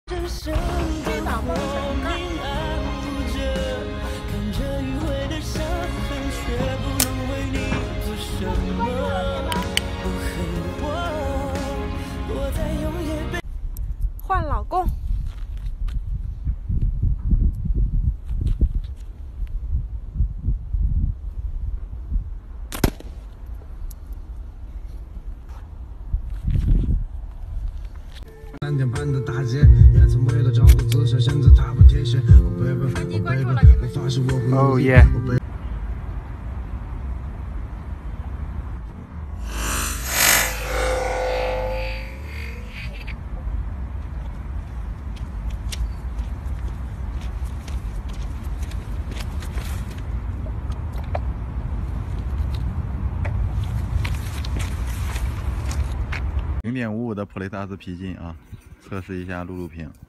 换老公。 3点半的大街，也曾为了找个姿势，选择踏步贴鞋。我发誓我会努力。 0.55的普雷塔斯皮筋啊，测试一下露露屏。